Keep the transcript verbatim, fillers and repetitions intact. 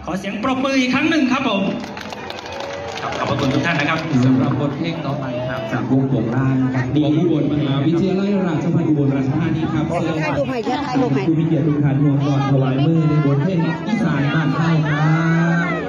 อเสียงปรบมืออีกครั้งหนึ่งครับผมขอบพระคุณทุกท่านนะครับสำหรับบทเพลงต่อไปครับจากวงโป่งลางกับวงอุบลมหาวิทยาลัยราชภัฏอุบลราชธานีครับเชิญผู้มีเกียรติทุกท่านร่วมก่อนถวายมือในบทเพลงอีสานบ้านเฮาครับ